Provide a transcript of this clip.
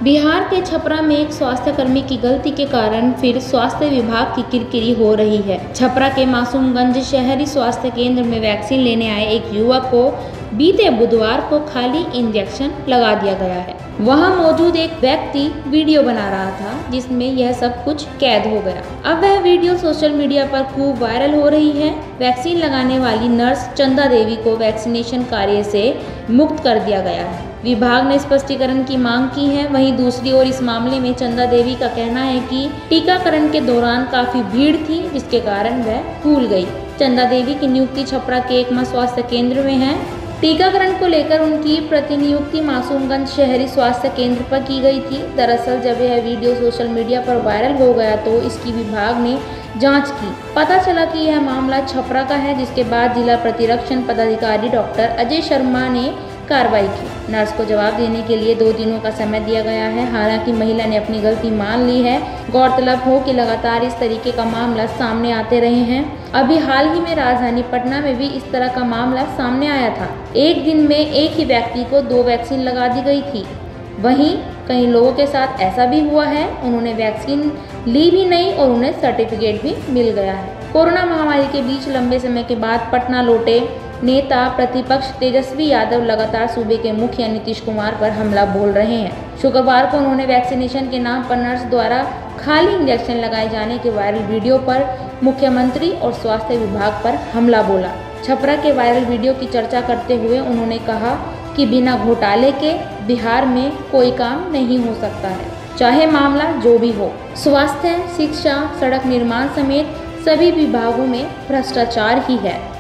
बिहार के छपरा में एक स्वास्थ्यकर्मी की गलती के कारण फिर स्वास्थ्य विभाग की किरकिरी हो रही है। छपरा के मासूमगंज शहरी स्वास्थ्य केंद्र में वैक्सीन लेने आए एक युवक को बीते बुधवार को खाली इंजेक्शन लगा दिया गया है। वहां मौजूद एक व्यक्ति वीडियो बना रहा था जिसमें यह सब कुछ कैद हो गया। अब वह वीडियो सोशल मीडिया पर खूब वायरल हो रही है। वैक्सीन लगाने वाली नर्स चंदा देवी को वैक्सीनेशन कार्य से मुक्त कर दिया गया है। विभाग ने स्पष्टीकरण की मांग की है। वहीं दूसरी ओर इस मामले में चंदा देवी का कहना है कि टीकाकरण के दौरान काफी भीड़ थी जिसके कारण वह भूल गई। चंदा देवी की नियुक्ति छपरा के एकमा स्वास्थ्य केंद्र में है। टीकाकरण को लेकर उनकी प्रतिनियुक्ति मासूमगंज शहरी स्वास्थ्य केंद्र पर की गई थी। दरअसल जब यह वीडियो सोशल मीडिया पर वायरल हो गया तो इसकी विभाग ने जांच की। पता चला कि यह मामला छपरा का है, जिसके बाद जिला प्रतिरक्षण पदाधिकारी डॉक्टर अजय शर्मा ने कार्रवाई की। नर्स को जवाब देने के लिए 2 दिनों का समय दिया गया है। हालांकि महिला ने अपनी गलती मान ली है। गौरतलब हो कि लगातार इस तरीके का मामला सामने आते रहे हैं। अभी हाल ही में राजधानी पटना में भी इस तरह का मामला सामने आया था। एक दिन में एक ही व्यक्ति को 2 वैक्सीन लगा दी गई थी। वहीं कई लोगों के साथ ऐसा भी हुआ है, उन्होंने वैक्सीन ली भी नहीं और उन्हें सर्टिफिकेट भी मिल गया है। कोरोना महामारी के बीच लंबे समय के बाद पटना लौटे नेता प्रतिपक्ष तेजस्वी यादव लगातार सूबे के मुखिया नीतीश कुमार पर हमला बोल रहे हैं। शुक्रवार को उन्होंने वैक्सीनेशन के नाम पर नर्स द्वारा खाली इंजेक्शन लगाए जाने के वायरल वीडियो पर मुख्यमंत्री और स्वास्थ्य विभाग पर हमला बोला। छपरा के वायरल वीडियो की चर्चा करते हुए उन्होंने कहा कि बिना घोटाले के बिहार में कोई काम नहीं हो सकता है, चाहे मामला जो भी हो। स्वास्थ्य, शिक्षा, सड़क निर्माण समेत सभी विभागों में भ्रष्टाचार ही है।